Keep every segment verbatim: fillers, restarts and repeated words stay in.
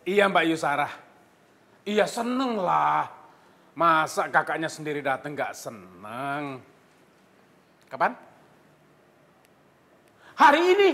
Iya Mbak Yusara. Iya seneng lah. Masa kakaknya sendiri datang nggak seneng? Kapan? Hari ini.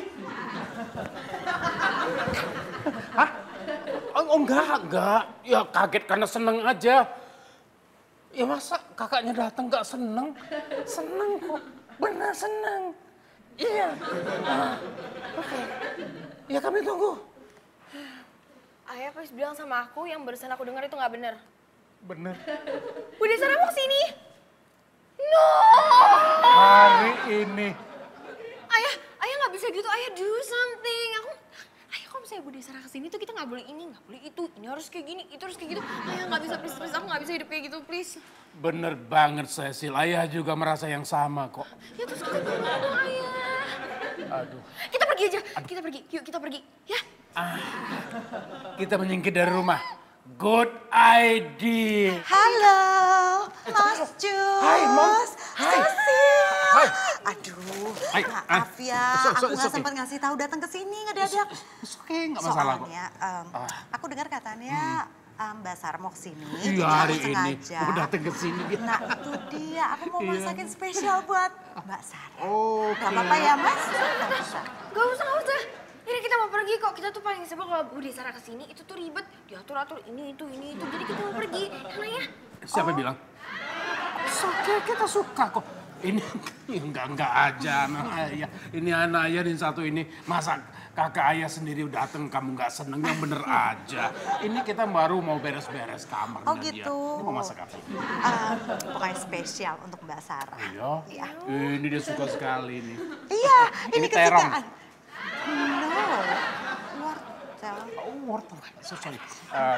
Hah? Oh enggak, enggak. Ya kaget karena seneng aja. Ya masa kakaknya datang nggak seneng? Seneng kok. Benar seneng. Iya. Ah, oke. Okay. Ya kami tunggu. Ayah please bilang sama aku yang barusan aku dengar itu nggak bener. Bener. Bude Sara mau kesini? No! Hari ini. Ayah, ayah nggak bisa gitu. Ayah do something. Aku, ayah kalau misalnya Bude Sara kesini tuh kita nggak boleh ini, nggak boleh itu. Ini harus kayak gini, itu harus kayak gitu. Ayah nggak bisa please, please. Aku nggak bisa hidup kayak gitu please. Bener banget Cecil. Ayah juga merasa yang sama kok. Ya terus kita gimana dong ayah? Aduh. Kita pergi aja. Aduh. Kita pergi. Yuk kita pergi. Ya. Ah, kita menyingkir dari rumah. Good idea. Halo, Mas Jus. Hai, Mom. Hai. Cecil. Hai. Aduh, Hai. maaf ya, So- so- aku it's nggak okay. sempat ngasih tahu datang ke sini ngedadak. Oke, nggak masalah kok. Soalnya, em, Ah. aku dengar katanya em, Mbak Sar mau kesini. Iya jadi hari aku ini sengaja. mau datang ke sini dia. Nah itu dia, aku mau Iya. masakin spesial buat Mbak Sar. Oh, Gak apa-apa ya Mas? Gak bisa. Gak usah, gak usah. Ini kita mau pergi kok. Kita tuh paling sebel kalau Bude Sara kesini itu tuh ribet. Diatur-atur ini, itu, ini, itu. Jadi kita mau pergi. Karena ya. Siapa Oh. bilang? Suka, kita suka kok. Ini enggak enggak aja anak ayah. Ini anak ayah dan satu ini masa kakak ayah sendiri datang kamu nggak seneng yang bener aja. Ini kita baru mau beres-beres kamarnya Oh dia. gitu. Ini mau masak apa? Em, pokoknya spesial untuk Mbak Sarah. Iya. Iya. Ini dia suka sekali nih. Iya, ini, Ini terong. kesukaan. No, wortel. Oh, wortel. So sorry. Um,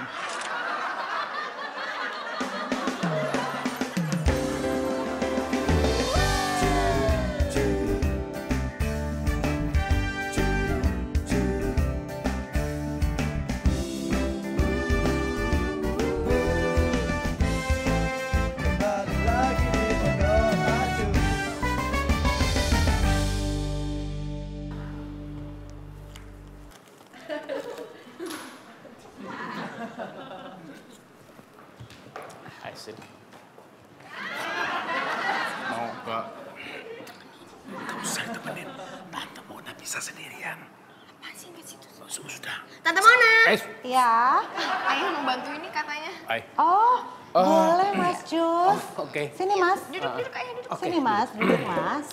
Hai, Sid. Mau ke... Kamu usah temenin. Tante Mona bisa sendirian. Apaan sih nggak situ? Sudah. Tante Mona. Eh, Ya. Ayah mau bantu ini katanya. hai. Oh, boleh Mas Jus. Oh, oke. Sini Mas. Duduk, duduk ayah duduk. Sini Mas, duduk Mas.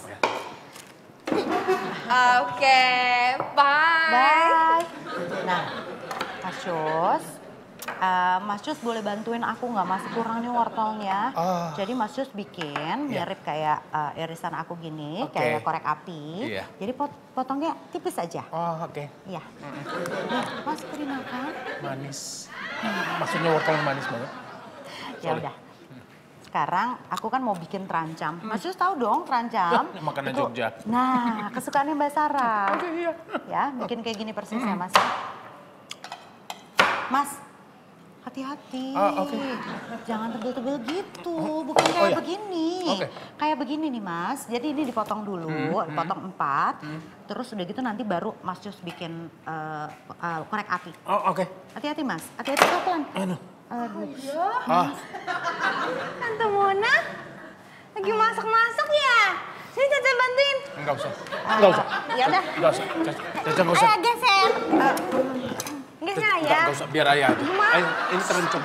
Oke, bye. Bye. Nah, Mas Jus. eh, Mas Jus boleh bantuin aku nggak? Masih kurang nih wortelnya. Ah. Jadi Mas Jus bikin Iya. mirip kayak eh, irisan aku gini, Oke. kayak korek api. Iya. Jadi pot potongnya tipis aja. Oh, oke. Iya. Nih, Mas terima kan? Manis. Maksudnya wortel manis banget. Ya Sorry. udah. Sekarang aku kan mau bikin terancam. Mas Jus tahu dong terancam? Ya, makanan Itu- Jogja. Nah, kesukaannya Mbak Sarah. Oke, iya. Ya, bikin kayak gini persis ya, Mas. Mas, hati-hati. Ah, oke. Jangan tebel-tebel gitu, bukan kayak iya. begini. Oke. Kayak begini nih, Mas. Jadi ini dipotong dulu, dipotong empat. Terus udah gitu nanti baru Mas Jus bikin eh, eh, korek api. Oh, oke. Hati-hati, Mas. Hati-hati pelan. Aduh. Aduh. Ah, Tante Mona lagi masak-masak ya? Sini Caca bantuin. enggak usah. Enggak usah. Ya udah. Enggak usah. Caca, Caca enggak usah. Ayah geser. Geser Enggak, ayah. enggak usah. Biar ayah aja. Ma. Ayo, ini terancam.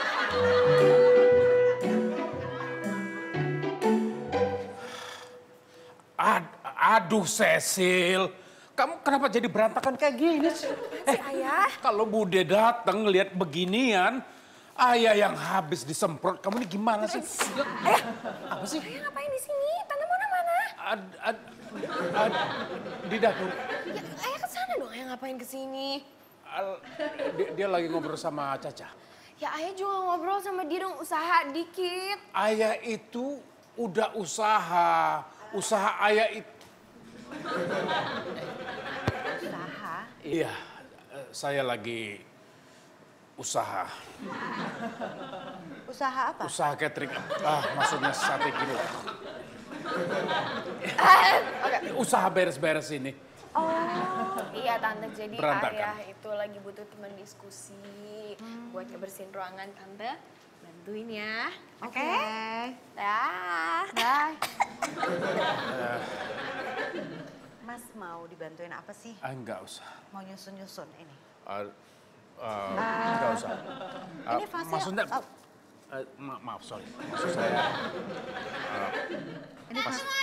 Ad- aduh, Cecil. Kamu kenapa jadi berantakan kayak gini sih? Eh, Ayah. kalau Bude datang ngelihat beginian, ayah yang habis disemprot. Kamu ini gimana sih? Ayah. Apa sih? Ayah ngapain di sini? Tante Mona mana? Ad, ad, ad, di dapur. Ya, ayah ke sana dong. Ayah ngapain ke sini? Al- dia, dia lagi ngobrol sama Caca. Ya ayah juga ngobrol sama dia dong, usaha dikit. Ayah itu udah usaha. Usaha ayah itu. Usaha. Iya, eh, saya lagi usaha. Usaha apa? Usaha catering. Ah, maksudnya sate kilo. Usaha beres-beres ini. Oh. Iya tante, jadi Berantakan. ayah itu lagi butuh teman diskusi buat ngebersihin ruangan tante. Bantuin ya. Oke. Dah. Bye. Mas mau dibantuin apa sih? Ah, enggak usah. Mau nyusun-nyusun ini? Ah, ah, enggak usah. Ah, Ini fase- maksudnya, oh. eh, ma- maaf sorry. Maksud saya, ah, Ini pas, pas